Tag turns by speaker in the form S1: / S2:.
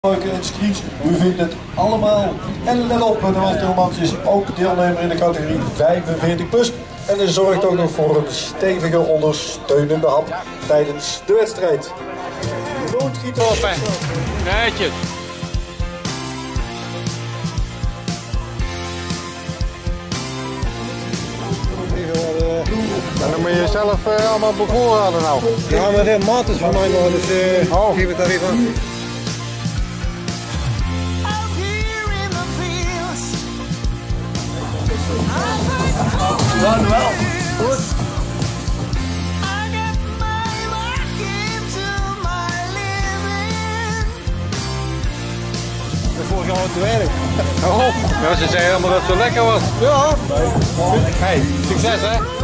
S1: En screens. U vindt het allemaal. En let op, de Waltermans is ook deelnemer in de categorie 45 plus. En er zorgt ook nog voor een stevige ondersteunende hap tijdens de wedstrijd. Loodgieter.
S2: Netjes.
S3: En dan moet je zelf allemaal bevoorraden nou.
S4: Ja, maar de maat is van mij nog, dus geef het daar even aan.
S1: Ja, wel. Goed.
S4: Vorig jaar het werk.
S3: Oh, ja, ze zeiden allemaal dat het zo lekker was.
S4: Ja.
S3: Hey, succes hè.